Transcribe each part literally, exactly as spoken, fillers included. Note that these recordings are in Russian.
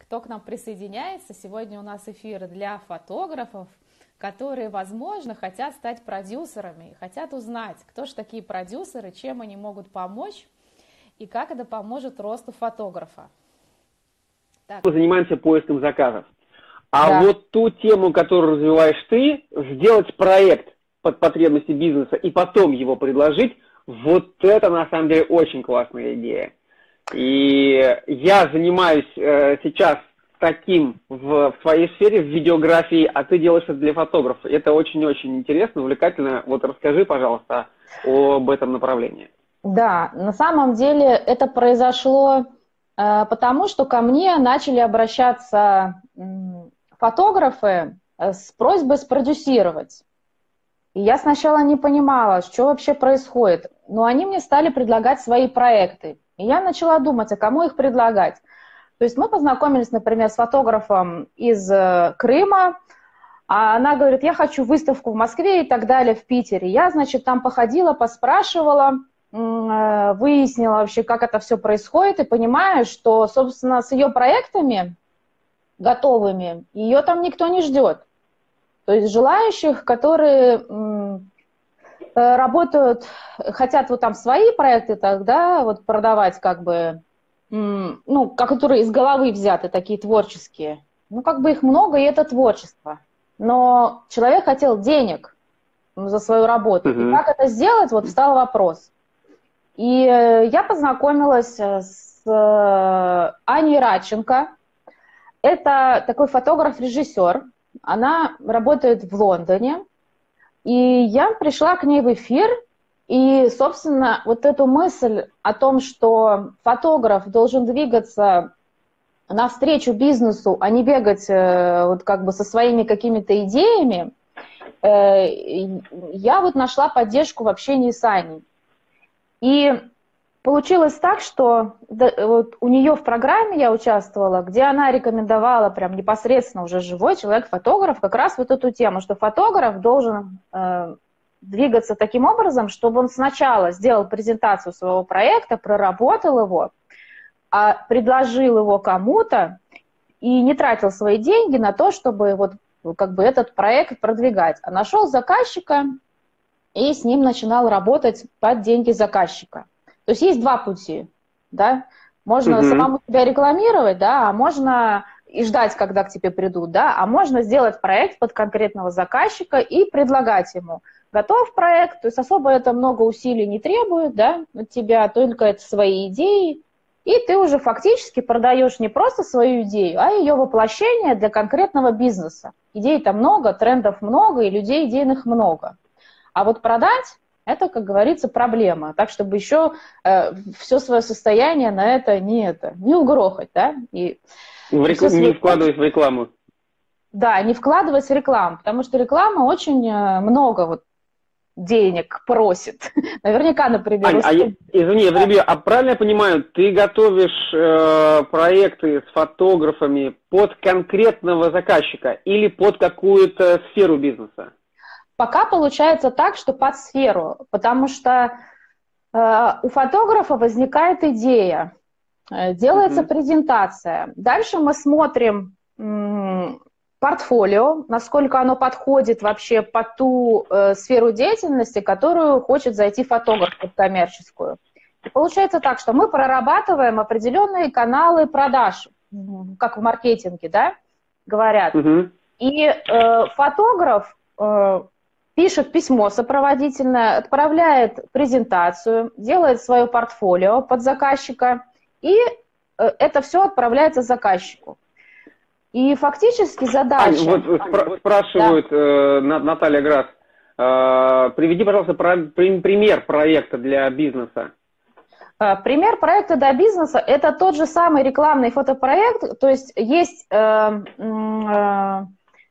кто к нам присоединяется. Сегодня у нас эфир для фотографов, которые, возможно, хотят стать продюсерами, хотят узнать, кто же такие продюсеры, чем они могут помочь и как это поможет росту фотографа. Так. Мы занимаемся поиском заказов. А да. вот ту тему, которую развиваешь ты, сделать проект под потребности бизнеса и потом его предложить, вот это на самом деле очень классная идея. И я занимаюсь э, сейчас таким в, в своей сфере, в видеографии, а ты делаешь это для фотографа. Это очень-очень интересно, увлекательно. Вот расскажи, пожалуйста, об этом направлении. Да, на самом деле это произошло э, потому, что ко мне начали обращаться э, фотографы с просьбой спродюсировать. И я сначала не понимала, что вообще происходит. Но они мне стали предлагать свои проекты. И я начала думать, а кому их предлагать. То есть мы познакомились, например, с фотографом из Крыма, а она говорит, я хочу выставку в Москве и так далее, в Питере. Я, значит, там походила, поспрашивала, выяснила вообще, как это все происходит, и понимаю, что, собственно, с ее проектами готовыми ее там никто не ждет. То есть желающих, которые работают, хотят вот там свои проекты тогда вот продавать как бы, ну, которые из головы взяты, такие творческие. Ну, как бы их много, и это творчество. Но человек хотел денег за свою работу. Mm-hmm. И как это сделать, вот встал вопрос. И я познакомилась с Аней Радченко. Это такой фотограф-режиссер. Она работает в Лондоне. И я пришла к ней в эфир, и, собственно, вот эту мысль о том, что фотограф должен двигаться навстречу бизнесу, а не бегать вот как бы со своими какими-то идеями, я вот нашла поддержку в общении с Аней. И получилось так, что вот у нее в программе я участвовала, где она рекомендовала прям непосредственно уже живой человек-фотограф как раз вот эту тему, что фотограф должен э, двигаться таким образом, чтобы он сначала сделал презентацию своего проекта, проработал его, а предложил его кому-то и не тратил свои деньги на то, чтобы вот как бы этот проект продвигать, а нашел заказчика и с ним начинал работать под деньги заказчика. То есть есть два пути, да, можно mm-hmm. самому себя рекламировать, да, а можно и ждать, когда к тебе придут, да, а можно сделать проект под конкретного заказчика и предлагать ему. Готов проект, то есть особо это много усилий не требует, да, от тебя, только это свои идеи, и ты уже фактически продаешь не просто свою идею, а ее воплощение для конкретного бизнеса. Идей-то много, трендов много, и людей идейных много. А вот продать — это, как говорится, проблема. Так, чтобы еще э, все свое состояние на это не, это, не угрохать, да? И в рек... Не свое... вкладывать в рекламу. Да, не вкладывать в рекламу, потому что реклама очень много вот денег просит. Наверняка, например... Ань, а я, извини, Вребе, а правильно я понимаю, ты готовишь э, проекты с фотографами под конкретного заказчика или под какую-то сферу бизнеса? Пока получается так, что под сферу, потому что э, у фотографа возникает идея, э, делается mm-hmm. презентация. Дальше мы смотрим м, портфолио, насколько оно подходит вообще под ту э, сферу деятельности, которую хочет зайти фотограф под коммерческую. И получается так, что мы прорабатываем определенные каналы продаж, как в маркетинге, да, говорят. Mm-hmm. И э, фотограф... Э, пишет письмо сопроводительное, отправляет презентацию, делает свое портфолио под заказчика, и это все отправляется заказчику. И фактически задача... Ань, вот спра- спрашивают, да. э, Наталья Грас, э, приведи, пожалуйста, про, пример проекта для бизнеса. Пример проекта для бизнеса – это тот же самый рекламный фотопроект, то есть есть... Э, э,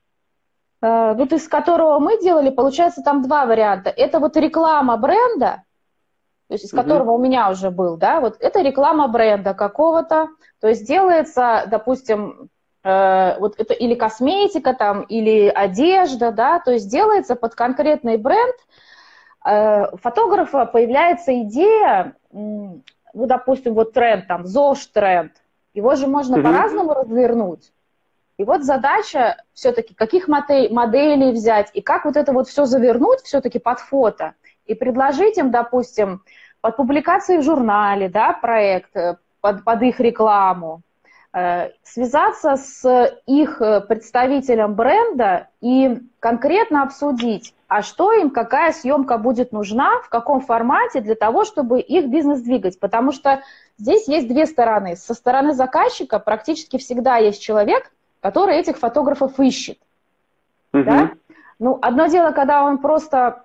вот из которого мы делали, получается, там два варианта. Это вот реклама бренда, то есть из которого uh-huh. у меня уже был, да, вот это реклама бренда какого-то, то есть делается, допустим, э, вот это или косметика там, или одежда, да, то есть делается под конкретный бренд. Э, фотографа появляется идея, ну, допустим, вот тренд там, ЗОЖ-тренд, Его же можно Mm-hmm. по-разному развернуть. И вот задача все-таки, каких моделей взять, и как вот это вот все завернуть все-таки под фото, и предложить им, допустим, под публикацией в журнале, да, проект, под, под их рекламу, э, связаться с их представителем бренда и конкретно обсудить, а что им, какая съемка будет нужна, в каком формате для того, чтобы их бизнес двигать. Потому что здесь есть две стороны. Со стороны заказчика практически всегда есть человек, который этих фотографов ищет. Uh-huh. Да? Ну, одно дело, когда он просто,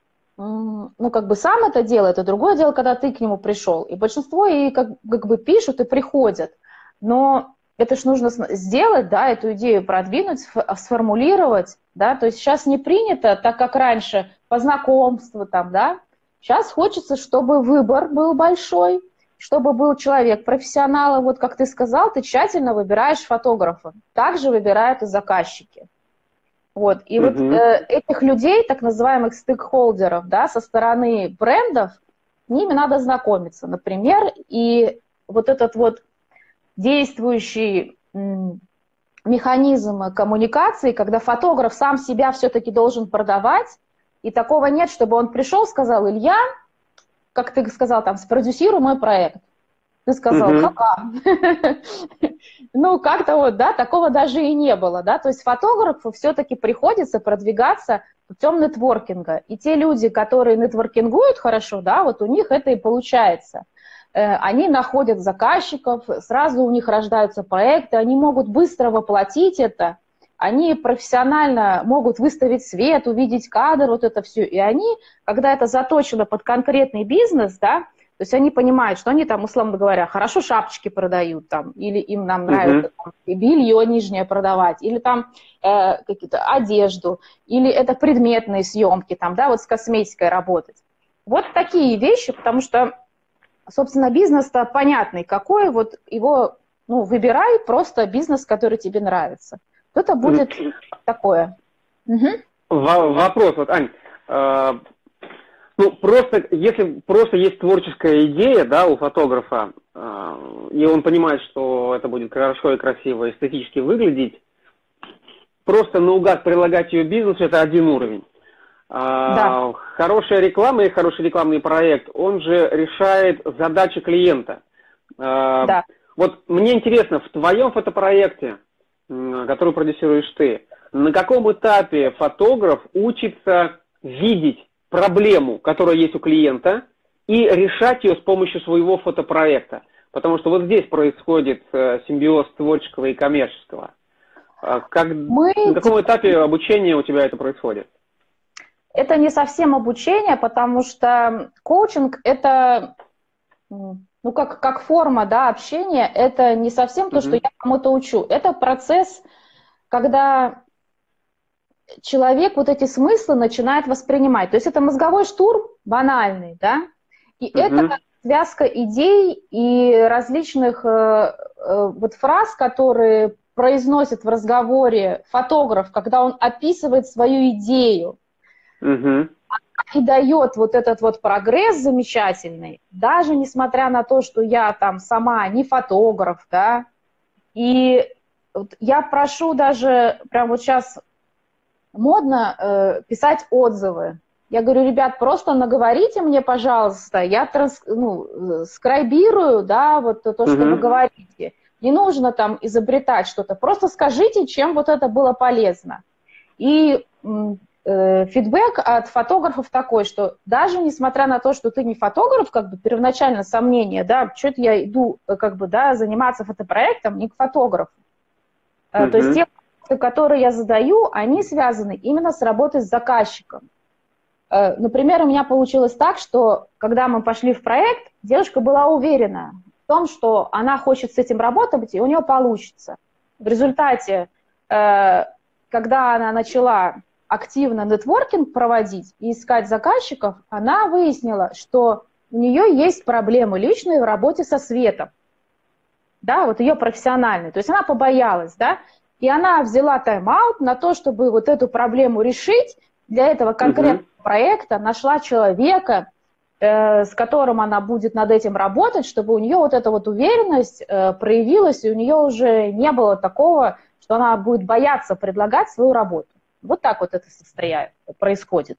ну, как бы сам это делает, а другое дело, когда ты к нему пришел. И большинство и как, как бы пишут и приходят. Но это ж нужно сделать, да, эту идею продвинуть, сформулировать, да, то есть сейчас не принято, так как раньше, по знакомству там, да, сейчас хочется, чтобы выбор был большой, чтобы был человек профессионал, вот как ты сказал, ты тщательно выбираешь фотографа, также выбирают и заказчики. Вот, и mm-hmm. вот э, этих людей, так называемых стейкхолдеров, да, со стороны брендов, с ними надо знакомиться, например, и вот этот вот действующий м, механизм коммуникации, когда фотограф сам себя все-таки должен продавать, и такого нет, чтобы он пришел, сказал: Илья, как ты сказал, там, спродюсируй мой проект. Ты сказал: Mm-hmm. ха-ха. Ну, как-то вот, да, такого даже и не было, да, то есть фотографу все-таки приходится продвигаться путем нетворкинга, и те люди, которые нетворкингуют хорошо, да, вот у них это и получается. Они находят заказчиков, сразу у них рождаются проекты, они могут быстро воплотить это, они профессионально могут выставить свет, увидеть кадр, вот это все, и они, когда это заточено под конкретный бизнес, да, то есть они понимают, что они там, условно говоря, хорошо шапочки продают там, или им нам нравится там, белье нижнее продавать, или там э, какие-то одежду, или это предметные съемки, там, да, вот с косметикой работать. Вот такие вещи, потому что, собственно, бизнес-то понятный, какой, вот его, ну, выбирай просто бизнес, который тебе нравится. Это будет mm. такое. Угу. Вопрос, вот, Ань, э, ну, просто, если просто есть творческая идея, да, у фотографа, э, и он понимает, что это будет хорошо и красиво, эстетически выглядеть, просто наугад прилагать ее бизнесу – это один уровень. Да. Хорошая реклама и хороший рекламный проект, он же решает задачи клиента. Да. Вот мне интересно, в твоем фотопроекте, который продюсируешь ты, на каком этапе фотограф учится видеть проблему, которая есть у клиента, и решать ее с помощью своего фотопроекта? Потому что вот здесь происходит симбиоз творческого и коммерческого. Как, Мы... На каком этапе обучения у тебя это происходит? Это не совсем обучение, потому что коучинг – это, ну, как, как форма, да, общения, это не совсем то, mm-hmm. что я кому-то учу. Это процесс, когда человек вот эти смыслы начинает воспринимать. То есть это мозговой штурм банальный, да, и mm-hmm. это связка идей и различных э, э, вот фраз, которые произносит в разговоре фотограф, когда он описывает свою идею. Uh-huh. И дает вот этот вот прогресс замечательный, даже несмотря на то, что я там сама не фотограф, да, и вот я прошу даже, прям вот сейчас модно э, писать отзывы. Я говорю: ребят, просто наговорите мне, пожалуйста, я транс, ну, скрайбирую, да, вот то, что uh-huh. вы говорите. Не нужно там изобретать что-то, просто скажите, чем вот это было полезно. И фидбэк от фотографов такой, что даже несмотря на то, что ты не фотограф, как бы первоначально сомнение, да, что-то я иду, как бы, да, заниматься фотопроектом не к фотографу. Mm-hmm. То есть те вопросы, которые я задаю, они связаны именно с работой с заказчиком. Например, у меня получилось так, что когда мы пошли в проект, девушка была уверена в том, что она хочет с этим работать, и у нее получится. В результате, когда она начала активно нетворкинг проводить и искать заказчиков, она выяснила, что у нее есть проблемы личные в работе со светом. Да, вот ее профессиональные. То есть она побоялась, да, и она взяла тайм-аут на то, чтобы вот эту проблему решить. Для этого конкретного uh-huh. проекта нашла человека, э, с которым она будет над этим работать, чтобы у нее вот эта вот уверенность э, проявилась, и у нее уже не было такого, что она будет бояться предлагать свою работу. Вот так вот это состояние происходит.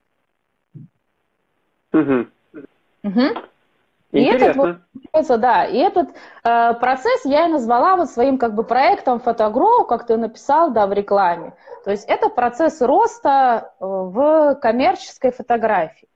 Угу. Угу. И Интересно. этот, вот, да, и этот э, процесс я и назвала вот своим как бы проектом FotoGrow, как ты написал, да, в рекламе. То есть это процесс роста э, в коммерческой фотографии.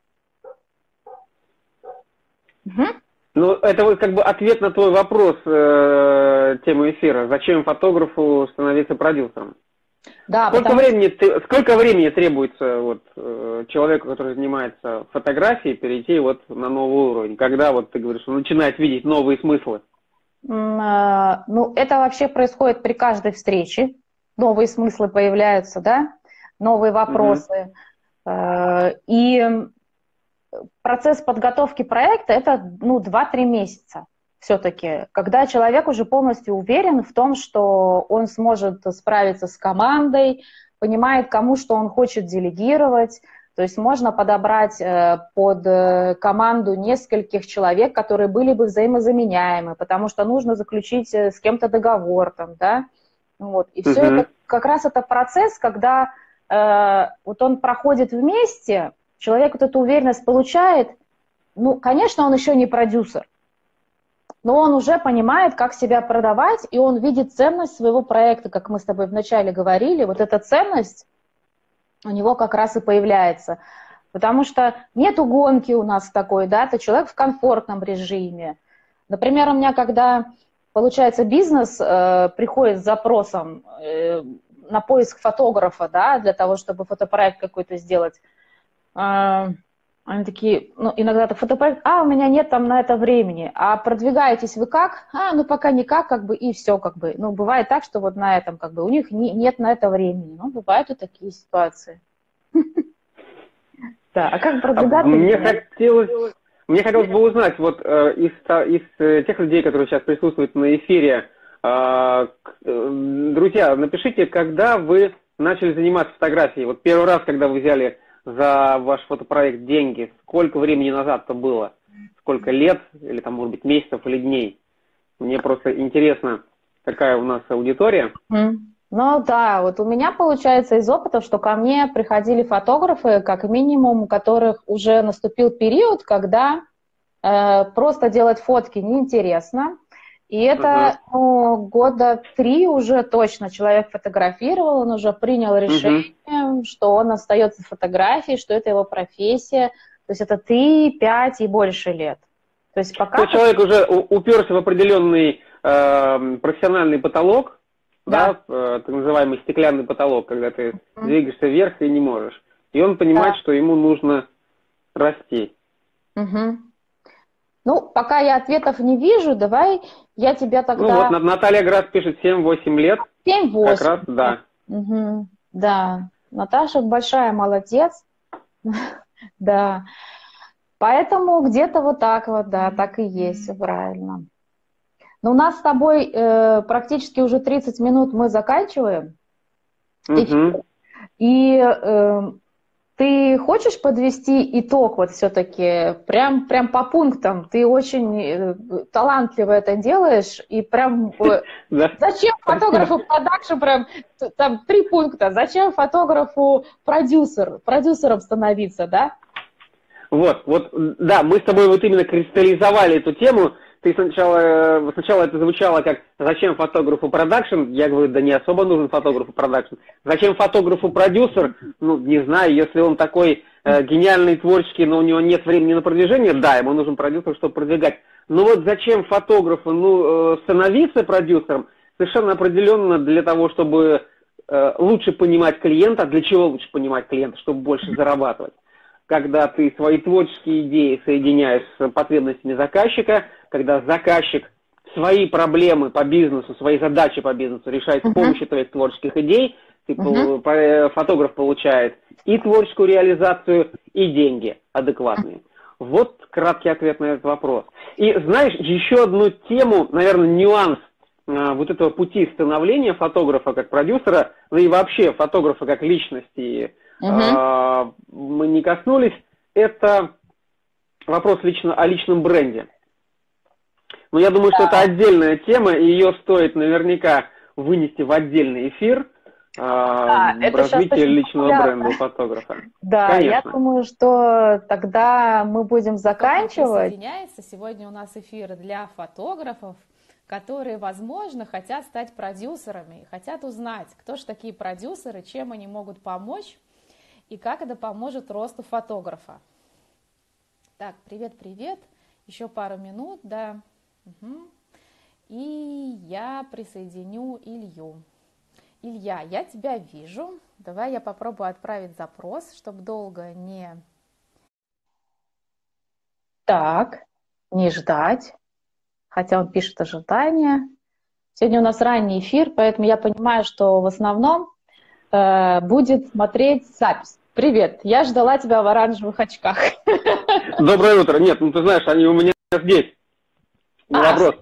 Угу. Ну, это вот как бы ответ на твой вопрос, э, тему эфира. Зачем фотографу становиться продюсером? Да, сколько, потому... времени, сколько времени требуется вот, э, человеку, который занимается фотографией, перейти вот на новый уровень? Когда вот ты говоришь, он начинает видеть новые смыслы? Mm, ну, это вообще происходит при каждой встрече. Новые смыслы появляются, да? Новые вопросы. Mm-hmm. И процесс подготовки проекта – это ну, два-три месяца. Все-таки, когда человек уже полностью уверен в том, что он сможет справиться с командой, понимает, кому что он хочет делегировать, то есть можно подобрать под команду нескольких человек, которые были бы взаимозаменяемы, потому что нужно заключить с кем-то договор, там, да, вот. И все uh-huh. это как раз это процесс, когда э, вот он проходит вместе, человек вот эту уверенность получает, ну, конечно, он еще не продюсер, но он уже понимает, как себя продавать, и он видит ценность своего проекта, как мы с тобой вначале говорили. Вот эта ценность у него как раз и появляется. Потому что нету гонки у нас такой, да, ты человек в комфортном режиме. Например, у меня, когда, получается, бизнес э, приходит с запросом э, на поиск фотографа, да, для того, чтобы фотопроект какой-то сделать, э, они такие, ну, иногда так фотопроект, а, у меня нет там на это времени, а продвигаетесь вы как? А, ну, пока никак, как бы, и все, как бы. Ну, бывает так, что вот на этом, как бы, у них не, нет на это времени. Ну, бывают и такие ситуации. Да, а как продвигаться? Мне хотелось, мне хотелось бы узнать, вот из, из тех людей, которые сейчас присутствуют на эфире, друзья, напишите, когда вы начали заниматься фотографией. Вот первый раз, когда вы взяли за ваш фотопроект деньги, сколько времени назад это было? Сколько лет, или там, может быть, месяцев или дней? Мне просто интересно, какая у нас аудитория. Mm. Ну да, вот у меня получается из опыта, что ко мне приходили фотографы, как минимум, у которых уже наступил период, когда э, просто делать фотки неинтересно. И это uh-huh. ну, года три уже точно человек фотографировал, он уже принял решение, uh-huh. что он остается в фотографии, что это его профессия. То есть это три, пять и больше лет. То есть пока... То человек уже уперся в определенный э, профессиональный потолок, да, да э, так называемый стеклянный потолок, когда ты uh-huh. двигаешься вверх и не можешь. И он понимает, да. что ему нужно расти. Uh-huh. Ну, пока я ответов не вижу, давай я тебя тогда... Ну вот, Наталья Грас пишет семь-восемь лет. семь-восемь. Как раз, да. Угу. Да, Наташа большая молодец. Да. Поэтому где-то вот так вот, да, так и есть, все правильно. Но у нас с тобой э, практически уже тридцать минут мы заканчиваем. Угу. И... Э, Ты хочешь подвести итог вот все-таки прям, прям по пунктам? Ты очень талантливо это делаешь, и прям... Зачем фотографу продакшн, прям там три пункта, зачем фотографу продюсер, продюсером становиться, да? Вот, вот, да, мы с тобой вот именно кристаллизовали эту тему. Ты сначала, сначала это звучало как «Зачем фотографу продакшн?» Я говорю, да не особо нужен фотографу продакшн. «Зачем фотографу продюсер?» Ну, не знаю, если он такой э, гениальный, творческий, но у него нет времени на продвижение, да, ему нужен продюсер, чтобы продвигать. Но вот зачем фотографу ну, э, становиться продюсером? Совершенно определенно для того, чтобы э, лучше понимать клиента. Для чего лучше понимать клиента? Чтобы больше зарабатывать. Когда ты свои творческие идеи соединяешь с потребностями заказчика, когда заказчик свои проблемы по бизнесу, свои задачи по бизнесу решает с помощью uh-huh. твоих творческих идей, ты, uh-huh. фотограф получает и творческую реализацию, и деньги адекватные. Вот краткий ответ на этот вопрос. И знаешь, еще одну тему, наверное, нюанс а, вот этого пути становления фотографа как продюсера, да и вообще фотографа как личности, uh-huh. а, мы не коснулись, это вопрос лично о личном бренде. Но я думаю, что это отдельная тема, и ее стоит наверняка вынести в отдельный эфир. Да, э, развитие личного популярно. бренда у фотографа. Да, Конечно. я думаю, что тогда мы будем заканчивать. Присоединяется. Сегодня у нас эфир для фотографов, которые, возможно, хотят стать продюсерами, хотят узнать, кто же такие продюсеры, чем они могут помочь и как это поможет росту фотографа. Так, привет-привет, еще пару минут, да. Угу. И я присоединю Илью. Илья, я тебя вижу. Давай я попробую отправить запрос, чтобы долго не... Так, не ждать. Хотя он пишет ожидание. Сегодня у нас ранний эфир, поэтому я понимаю, что в основном э, будет смотреть запись. Привет, я ждала тебя в оранжевых очках. Доброе утро. Нет, ну ты знаешь, они у меня здесь. Не А, вопрос.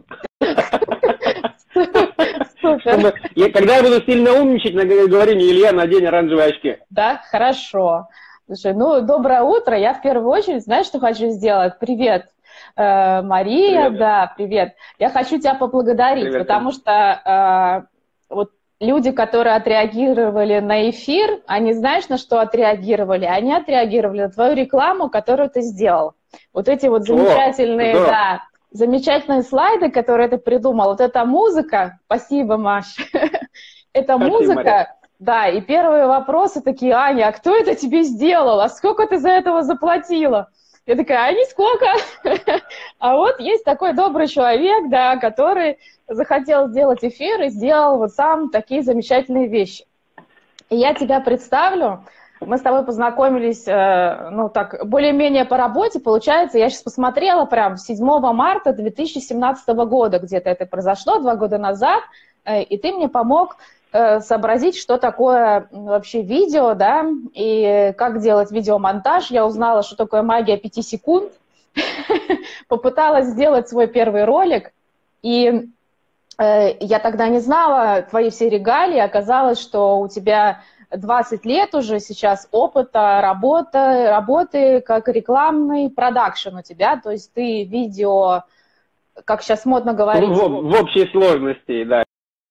Супер. Я, когда я буду сильно умничать, говори мне, Илья, надень оранжевые очки. Да, хорошо. Слушай, ну, доброе утро. Я в первую очередь, знаешь, что хочу сделать? Привет, э, Мария, Привет. да, привет. Я хочу тебя поблагодарить, Привет. потому что э, вот люди, которые отреагировали на эфир, они, знаешь, на что отреагировали? Они отреагировали на твою рекламу, которую ты сделал. Вот эти вот замечательные, О, да, замечательные слайды, которые ты придумал. Вот эта музыка, спасибо, Маш, эта музыка, да, и первые вопросы такие: Аня, а кто это тебе сделал? А сколько ты за этого заплатила? Я такая: а нисколько. А вот есть такой добрый человек, да, который захотел сделать эфир и сделал вот сам такие замечательные вещи. И я тебя представлю. Мы с тобой познакомились, ну так, более-менее по работе, получается, я сейчас посмотрела, прям седьмого марта две тысячи семнадцатого года где-то это произошло, два года назад, и ты мне помог сообразить, что такое вообще видео, да, и как делать видеомонтаж. Я узнала, что такое магия пяти секунд, попыталась сделать свой первый ролик, и я тогда не знала твои все регалии, оказалось, что у тебя двадцать лет уже сейчас опыта работы, работы как рекламный продакшн у тебя, то есть ты видео, как сейчас модно говорить... В, в общей сложности, да.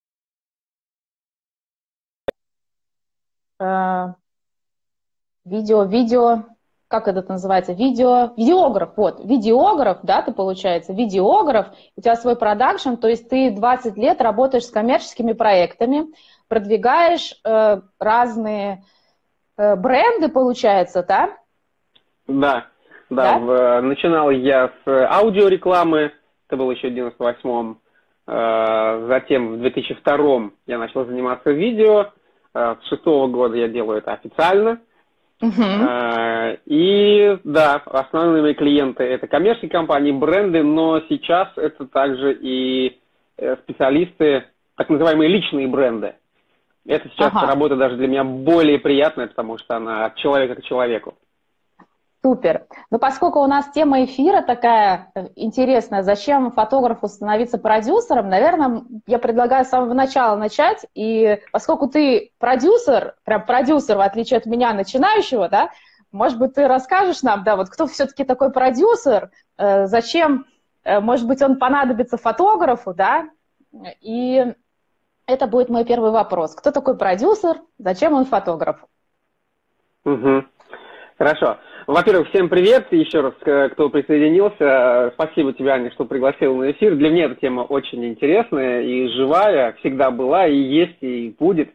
Видео, видео, как это называется, видео, видеограф, вот, видеограф, да, ты, получается, видеограф, у тебя свой продакшн, то есть ты двадцать лет работаешь с коммерческими проектами, продвигаешь э, разные э, бренды, получается, да? Да, да, да? В, начинал я с аудиорекламы, это было еще в девяносто восьмом, э, затем в две тысячи втором я начал заниматься видео, э, с шестого года я делаю это официально. Uh-huh. И да, основные мои клиенты это коммерческие компании, бренды, но сейчас это также и специалисты, так называемые личные бренды. Это сейчас uh-huh. работа даже для меня более приятная, потому что она от человека к человеку. Супер. Ну, поскольку у нас тема эфира такая интересная, зачем фотографу становиться продюсером, наверное, я предлагаю с самого начала начать. И поскольку ты продюсер, прям продюсер, в отличие от меня, начинающего, да, может быть, ты расскажешь нам, да, вот кто все-таки такой продюсер, э, зачем, э, может быть, он понадобится фотографу, да, и это будет мой первый вопрос. Кто такой продюсер, зачем он фотограф? Угу. Хорошо. Во-первых, всем привет еще раз, кто присоединился. Спасибо тебе, Аня, что пригласила на эфир. Для меня эта тема очень интересная и живая, всегда была, и есть, и будет.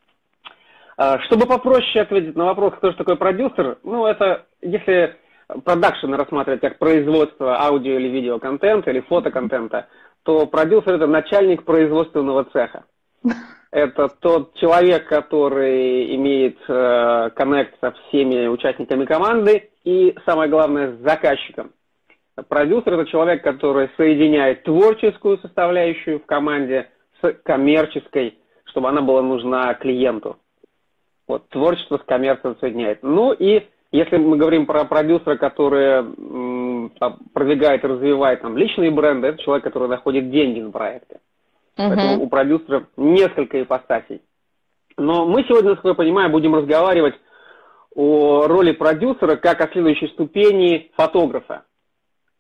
Чтобы попроще ответить на вопрос, кто же такой продюсер, ну, это если продакшн рассматривать как производство аудио или видеоконтента, или фотоконтента, то продюсер – это начальник производственного цеха. Это тот человек, который имеет э, коннект со всеми участниками команды и, самое главное, с заказчиком. Продюсер – это человек, который соединяет творческую составляющую в команде с коммерческой, чтобы она была нужна клиенту. Вот, творчество с коммерцией соединяет. Ну и если мы говорим про продюсера, который м, продвигает и развивает там, личные бренды, это человек, который находит деньги на проекты. Uh-huh. Поэтому у продюсера несколько ипостасей. Но мы сегодня, насколько я понимаю, будем разговаривать о роли продюсера как о следующей ступени фотографа.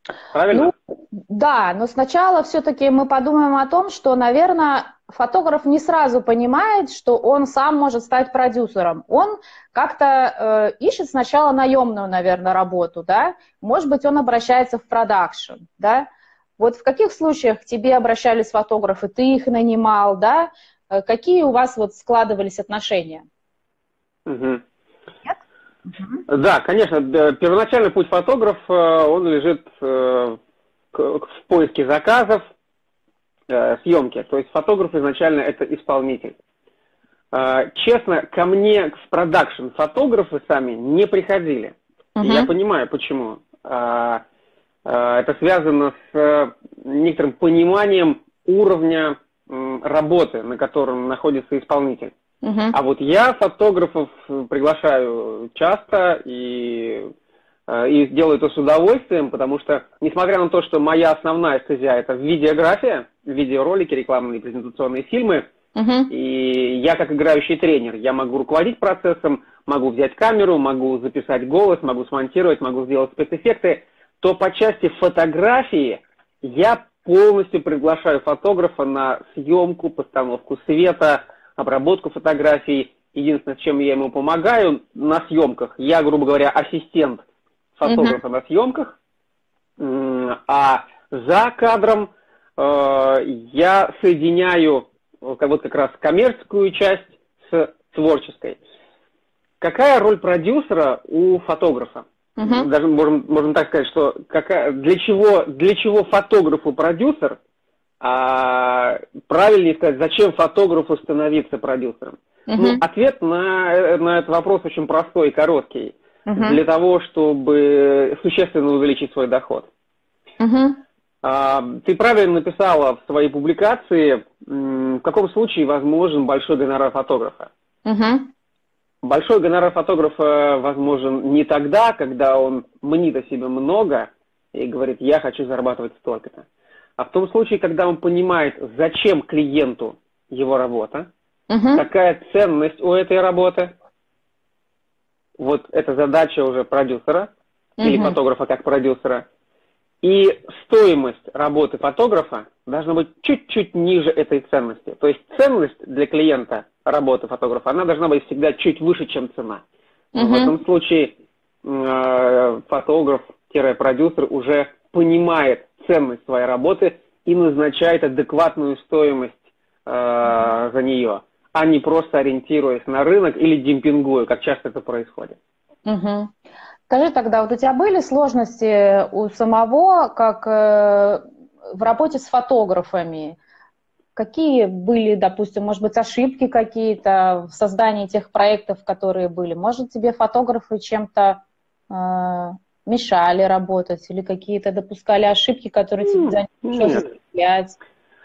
Правильно? Ну, да, но сначала все-таки мы подумаем о том, что, наверное, фотограф не сразу понимает, что он сам может стать продюсером. Он как-то э, ищет сначала наемную, наверное, работу, да? Может быть, он обращается в продакшн, да? Вот в каких случаях к тебе обращались фотографы, ты их нанимал, да? Какие у вас вот складывались отношения? Угу. Нет? Угу. Да, конечно, первоначальный путь фотографа, он лежит в поиске заказов, съемки. То есть фотограф изначально это исполнитель. Честно, ко мне в продакшн фотографы сами не приходили. Угу. Я понимаю, почему. Это связано с некоторым пониманием уровня работы, на котором находится исполнитель. Uh-huh. А вот я фотографов приглашаю часто и, и делаю это с удовольствием, потому что, несмотря на то, что моя основная стезя – это видеография, видеоролики, рекламные презентационные фильмы, uh-huh. и я как играющий тренер, я могу руководить процессом, могу взять камеру, могу записать голос, могу смонтировать, могу сделать спецэффекты, то по части фотографии я полностью приглашаю фотографа на съемку, постановку света, обработку фотографий. Единственное, с чем я ему помогаю на съемках, я, грубо говоря, ассистент фотографа uh-huh. на съемках, а за кадром э, я соединяю вот как раз коммерческую часть с творческой. Какая роль продюсера у фотографа? Uh-huh. Даже можем, можем так сказать, что какая, для, чего, для чего фотографу продюсер, а правильнее сказать, зачем фотографу становиться продюсером? Uh-huh. Ну, ответ на, на этот вопрос очень простой и короткий. Uh-huh. Для того, чтобы существенно увеличить свой доход. Uh-huh. А, ты правильно написала в своей публикации, в каком случае возможен большой гонорар фотографа. Uh-huh. Большой гонорар фотографа возможен не тогда, когда он мнит о себе много и говорит, я хочу зарабатывать столько-то, а в том случае, когда он понимает, зачем клиенту его работа, uh-huh. какая ценность у этой работы. Вот это задача уже продюсера uh-huh. или фотографа как продюсера. И стоимость работы фотографа должна быть чуть-чуть ниже этой ценности. То есть ценность для клиента работы фотографа, она должна быть всегда чуть выше, чем цена. Uh-huh. В этом случае э, фотограф-продюсер уже понимает ценность своей работы и назначает адекватную стоимость э, за нее, а не просто ориентируясь на рынок или демпингуя, как часто это происходит. Uh-huh. Скажи тогда, вот у тебя были сложности у самого, как э, в работе с фотографами? Какие были, допустим, может быть, ошибки какие-то в создании тех проектов, которые были? Может, тебе фотографы чем-то э, мешали работать или какие-то допускали ошибки, которые тебе пришлось исправлять?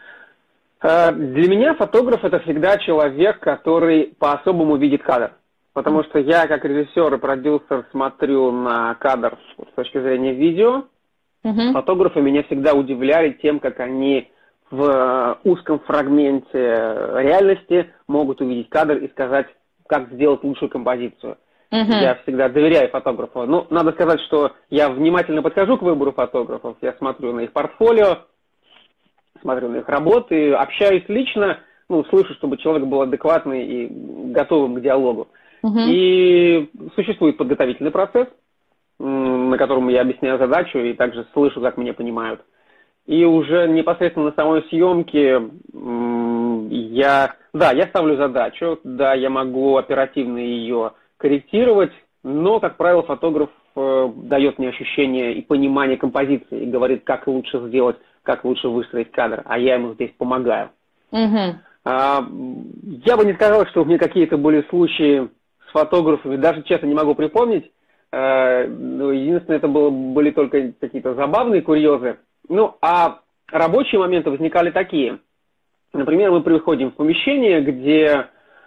Для меня фотограф – это всегда человек, который по-особому видит кадр. Потому что я, как режиссер и продюсер, смотрю на кадр с точки зрения видео. Uh-huh. Фотографы меня всегда удивляли тем, как они в узком фрагменте реальности могут увидеть кадр и сказать, как сделать лучшую композицию. Uh-huh. Я всегда доверяю фотографу. Ну, надо сказать, что я внимательно подхожу к выбору фотографов. Я смотрю на их портфолио, смотрю на их работы, общаюсь лично, ну, слышу, чтобы человек был адекватный и готовым к диалогу. Uh-huh. И существует подготовительный процесс, на котором я объясняю задачу и также слышу, как меня понимают. И уже непосредственно на самой съемке я, да, я ставлю задачу, да, я могу оперативно ее корректировать, но, как правило, фотограф э, дает мне ощущение и понимание композиции и говорит, как лучше сделать, как лучше выстроить кадр, а я ему здесь помогаю. Uh-huh. А, я бы не сказал, что у меня какие-то были случаи с фотографами, даже честно не могу припомнить. А, ну, единственное, это было, были только какие-то забавные курьезы. Ну, а рабочие моменты возникали такие. Например, мы приходим в помещение, где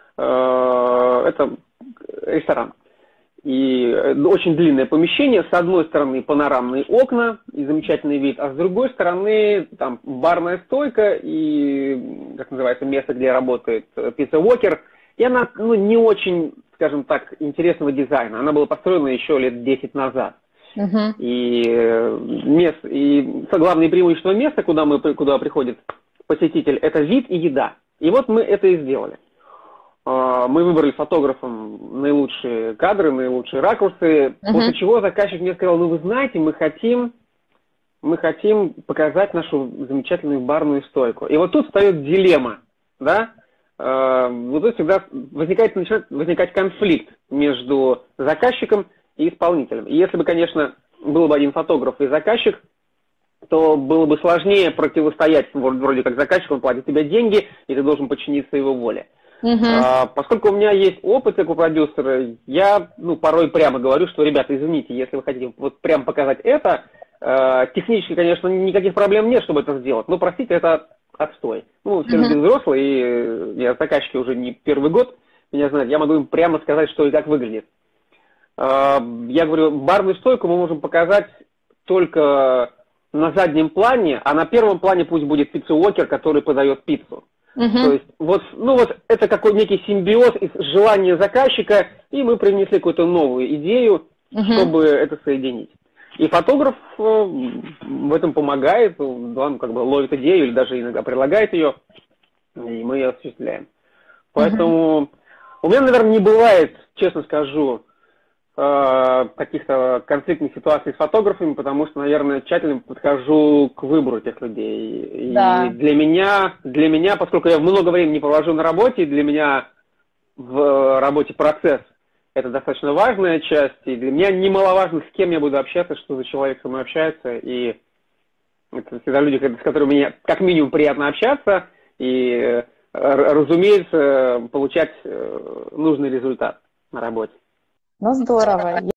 э, это ресторан. И очень длинное помещение. С одной стороны панорамные окна и замечательный вид, а с другой стороны там барная стойка и, как называется, место, где работает пицца-вокер. И она, ну, не очень, скажем так, интересного дизайна. Она была построена еще лет десять назад. Угу. И, мест, и главное преимущество места, куда, мы, куда приходит посетитель, это вид и еда. И вот мы это и сделали. Мы выбрали фотографом наилучшие кадры, наилучшие ракурсы, uh-huh. после чего заказчик мне сказал: ну вы знаете, мы хотим, мы хотим показать нашу замечательную барную стойку. И вот тут встает дилемма, да? Вот тут всегда возникает, начинает возникать конфликт между заказчиком и исполнителем. И если бы, конечно, был бы один фотограф и заказчик, то было бы сложнее противостоять, вроде как заказчик, он платит тебе деньги, и ты должен подчиниться его воле. Uh-huh. А, поскольку у меня есть опыт как у продюсера, я ну, порой прямо говорю, что, ребята, извините, если вы хотите вот прямо показать это, э, технически, конечно, никаких проблем нет, чтобы это сделать, но, простите, это отстой. Ну, все uh-huh. люди взрослые, и я заказчики уже не первый год, меня знают, я могу им прямо сказать, что и как выглядит. Э, я говорю, барную стойку мы можем показать только на заднем плане, а на первом плане пусть будет пиццеуокер, который подает пиццу. Uh-huh. То есть вот, ну вот это какой некий симбиоз из желания заказчика, и мы принесли какую-то новую идею, uh-huh. чтобы это соединить. И фотограф э, в этом помогает, он как бы ловит идею или даже иногда предлагает ее, и мы ее осуществляем. Поэтому uh-huh. у меня, наверное, не бывает, честно скажу, каких-то конфликтных ситуаций с фотографами, потому что, наверное, тщательно подхожу к выбору тех людей. Да. И для меня, для меня, поскольку я много времени провожу на работе, для меня в работе процесс – это достаточно важная часть, и для меня немаловажно, с кем я буду общаться, что за человек со мной общается, и это всегда люди, с которыми мне как минимум приятно общаться, и, разумеется, получать нужный результат на работе. Ну, здорово.